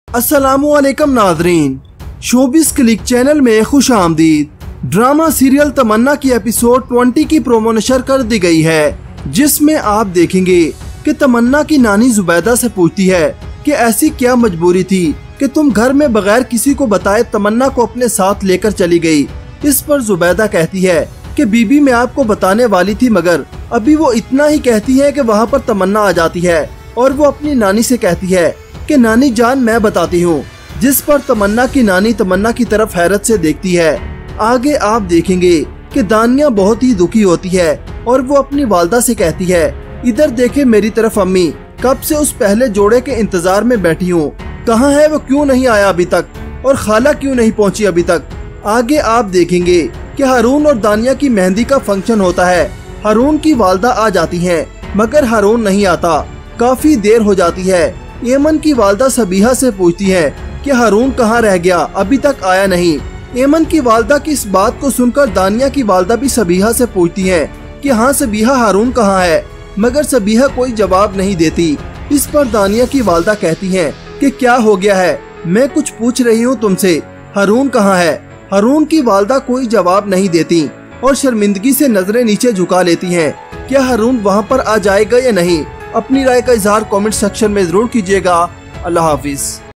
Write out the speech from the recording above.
अस्सलामुअलैकुम नाज़रीन, showbiz click channel में खुश आमदीद। ड्रामा सीरियल तमन्ना की एपिसोड 20 की प्रोमो नशर कर दी गई है, जिसमें आप देखेंगे कि तमन्ना की नानी जुबैदा से पूछती है कि ऐसी क्या मजबूरी थी कि तुम घर में बगैर किसी को बताए तमन्ना को अपने साथ लेकर चली गई। इस पर जुबैदा कहती है कि बीबी मैं आपको बताने वाली थी, मगर अभी वो इतना ही कहती है कि वहाँ पर तमन्ना आ जाती है और वो अपनी नानी से कहती है कि नानी जान मैं बताती हूँ। जिस पर तमन्ना की नानी तमन्ना की तरफ हैरत से देखती है। आगे आप देखेंगे कि दानिया बहुत ही दुखी होती है और वो अपनी वालदा से कहती है, इधर देखे मेरी तरफ अम्मी, कब से उस पहले जोड़े के इंतजार में बैठी हूँ, कहाँ है वो, क्यों नहीं आया अभी तक, और खाला क्यों नहीं पहुँची अभी तक। आगे आप देखेंगे कि हारून और दानिया की मेहंदी का फंक्शन होता है। हारून की वालदा आ जाती है मगर हारून नहीं आता, काफी देर हो जाती है। एमन की वालदा सबीहा से पूछती है कि हारून कहाँ रह गया, अभी तक आया नहीं। एमन की वालदा की इस बात को सुनकर दानिया की वालदा भी सबीहा से पूछती है कि हाँ सबीहा हारून कहाँ है, मगर सबीहा कोई जवाब नहीं देती। इस पर दानिया की वालदा कहती है कि क्या हो गया है, मैं कुछ पूछ रही हूँ तुमसे, हारून कहाँ है। हारून की वालदा कोई जवाब नहीं देती और शर्मिंदगी से नजरें नीचे झुका लेती हैं। क्या हारून वहाँ पर आ जाएगा या नहीं? अपनी राय का इजहार कमेंट सेक्शन में जरूर कीजिएगा। अल्लाह हाफिज।